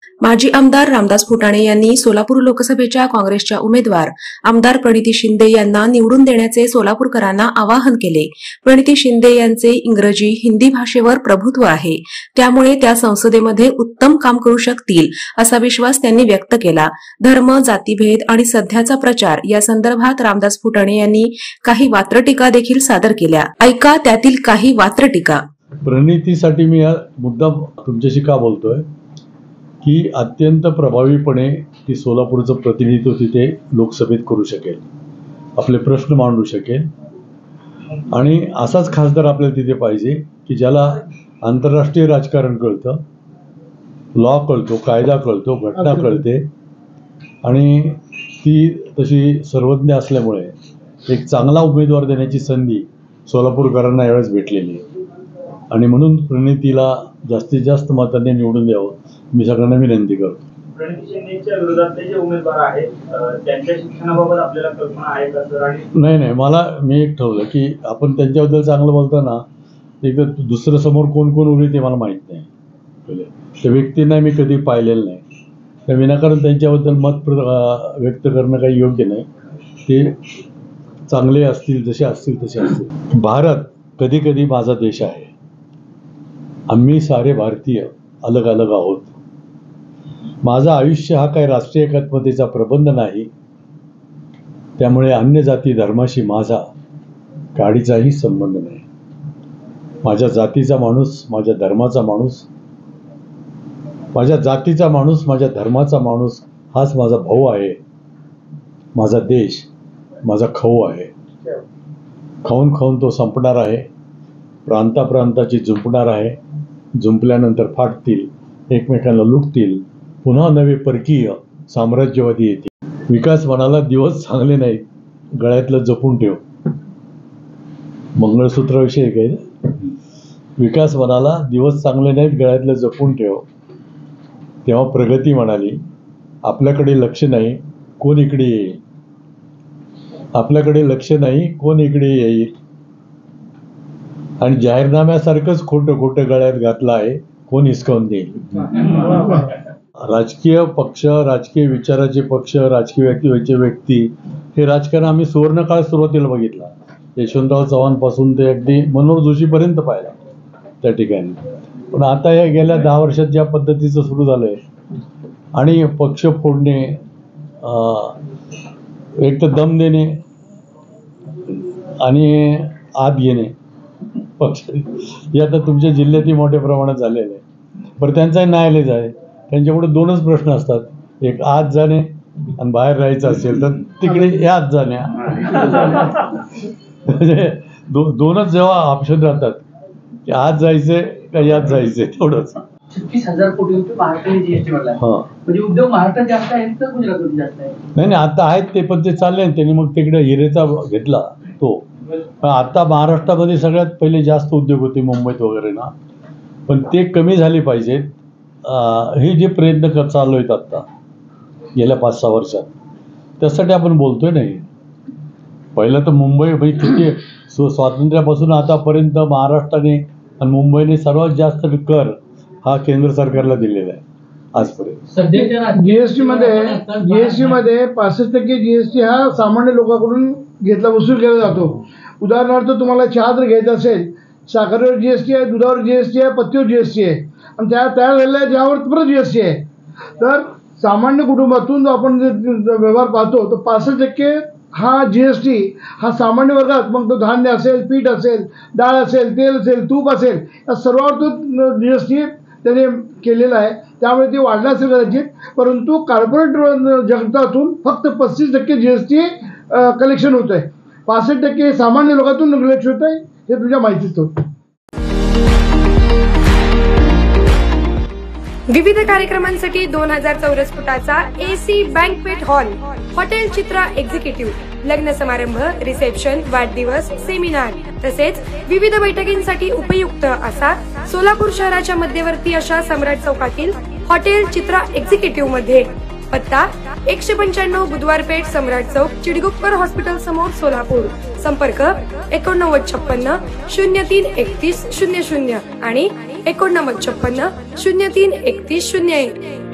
माजी आमदार रामदास फुटाणे यांनी सोलापूर लोकसभेच्या काँग्रेसच्या उमेदवार आमदार प्रणिती शिंदे यांना निवडून देण्याचे सोलापूरकरांना आवाहन केले। प्रणिती शिंदे यांचे इंग्रजी, हिंदी भाषेवर प्रभुत्व आहे, त्यामुळे त्या संसदेमध्ये उत्तम काम करू शकतील असा विश्वास त्यांनी व्यक्त केला। धर्म, जातीभेद आणि सध्याचा प्रचार या संदर्भात रामदास फुटाणे यांनी काही वात्रटिका देखील सादर केल्या। ऐका त्यातील काही वात्रटिका। प्रणितीसाठी मी मुद्दाम तुमच्याशी का बोलतोय की अत्यंत प्रभावीपणे ती सोलापूरचं प्रतिनिधित्व तिथे लोकसभेत करू शकेल, आपले प्रश्न मांडू शकेल आणि असाच खासदार आपल्याला तिथे पाहिजे की ज्याला आंतरराष्ट्रीय राजकारण कळतं, लॉ कळतो, कायदा कळतो, घटना कळते आणि ती तशी सर्वज्ञ असल्यामुळे एक चांगला उमेदवार देण्याची संधी सोलापूरकरांना यावेळेस भेटलेली आहे आणि म्हणून प्रणितीला जास्तीत जास्त मतांनी निवडून द्यावं मी सगळ्यांना विनंती करतो। प्रणिती शिंदेच्या विरोधातले जे उमेदवार आहेत त्यांच्या शिक्षणाबाबत आपल्याला कल्पना आहे का सर? आणि नाही, मी एक ठरवलं की आपण त्यांच्याबद्दल चांगलं बोलताना एक दुसरं समोर कोण कोण उभे ते मला माहीत नाही, त्या व्यक्तींना मी कधी पाहिलेलं नाही, त्या विनाकारण त्यांच्याबद्दल मत व्यक्त करणं काही योग्य नाही। ते चांगले असतील, जसे असतील तसे असतील। भारत कधी कधी माझा देश आहे, आम्ही सारे भारतीय अलग अलग आहोत। माझं आयुष्य हा काही राष्ट्रीय एकात्मतेचा प्रबंध नाही, त्यामुळे अन्य जाती धर्माशी माझा काडीचाही संबंध नाही। माझ्या जातीचा माणूस, माझ्या धर्माचा माणूस, माझ्या जातीचा माणूस, माझ्या धर्माचा माणूस हाच माझा भाऊ आहे, माझा देश माझा खाऊ आहे। खाऊन खाऊन तो संपणार आहे, प्रांताप्रांताची जुंपणार आहे, जुंपल्यानंतर फाटतील, एकमेकांना लुटतील, पुन्हा नवे परकीय साम्राज्यवादी येतील। विकास म्हणाला दिवस चांगले नाहीत, गळ्यातलं जपून ठेव, मंगळसूत्राविषयी काही विकास म्हणाला दिवस चांगले नाहीत, गळ्यातलं जपून ठेव। तेव्हा प्रगती म्हणाली आपल्याकडे लक्ष नाही, कोण इकडे येईल, आपल्याकडे लक्ष नाही, कोण इकडे येईल। आणि जाहीरनाम्यासारखंच खोटं खोटं गळ्यात घातलं आहे, कोण हिसकावून देईल। राजकीय पक्ष, राजकीय विचाराचे पक्ष, राजकीय व्यक्ती हे राजकारण आम्ही सुवर्णकाळ सुरुवातीला बघितला, यशवंतराव चव्हाण पासून ते अगदी मनोहर जोशीपर्यंत पाहिला त्या ठिकाणी। पण आता या गेल्या 10 वर्षात ज्या पद्धतीचं सुरू झालंय आणि पक्ष फोडणे, एक तर दम देणे आणि आत घेणे पक्ष, हे आता तुमच्या जिल्ह्यातही मोठ्या प्रमाणात झालेलं आहे। पण त्यांचाही न्यायालय आहे, त्यांच्यापुढे 2च प्रश्न असतात, एक आत जाणे आणि बाहेर राहायचं असेल तर तिकडे यात जाण्या, म्हणजे 2च जेव्हा ऑप्शन राहतात की आत जायचंय का यात जायचंय, तेवढंच। 36,000 कोटी रुपये महाराष्ट्राने जीएसटी भरला, म्हणजे उद्योग महाराष्ट्रात जास्त आहेत तर गुजरातमध्ये जास्त आहे? नाही, आता आहेत ते, पण ते चालले, त्यांनी मग तिकडे हिरेचा घेतला तो। पण आता महाराष्ट्रामध्ये सगळ्यात पहिले जास्त उद्योग होते मुंबईत वगैरे ना, पण ते कमी झाले पाहिजेत। हे जे प्रयत्न चालू आहेत आता गेल्या 5-6 वर्षात, त्यासाठी आपण बोलतोय नाही। पहिलं तर मुंबई भाई किती स्वातंत्र्यापासून आतापर्यंत महाराष्ट्राने आणि मुंबईने सर्वात जास्त कर हा केंद्र सरकारला दिलेला आहे आजपर्यंत। जीएसटी मध्ये 65% जीएसटी हा सामान्य लोकांकडून वसूल केला जातो। उदाहरणार्थ तुम्हाला चहा जर घ्यायचा असेल, साखरेवर जीएसटी आहे, दुधावर जीएसटी आहे, पत्तीवर जीएसटी आहे आणि तयार झालेल्या चहावर परत जीएसटी आहे। तर सामान्य कुटुंबातून जो आपण व्यवहार पाहतो तो 65% हा जीएसटी हा सामान्य वर्गात, मग तो धान्य असेल, पीठ असेल, डाळ असेल, तेल असेल, तूप असेल, या सर्वावर तो जीएसटी त्याने केलेला आहे। त्यामुळे ते वाढलं असेल कदाचित, परंतु कॉर्पोरेट जगतातून फक्त 35% जीएसटी कलेक्शन होत आहे, 65% सामान्य लोकांतून कलेक्शन होत आहे, हे तुझ्या माहितीच होतं। विविध कार्यक्रमांसाठी 2000 चौरस फुटाचा AC banquet hall, hotel Chitra executive, लग्न समारंभ, रिसेप्शन, वाढदिवस, सेमिनार तसेच विविध बैठकींसाठी उपयुक्त असा सोलापूर शहराच्या मध्यवर्ती अशा सम्राट चौकातील हॉटेल चित्रा एक्झिक्युटिव्ह मध्ये। पत्ता 195 बुधवार पेठ, सम्राट चौक, चिडगुप्कर हॉस्पिटल समोर, सोलापूर। संपर्क 8956 03 31 00 आणि 8956 03 31 01।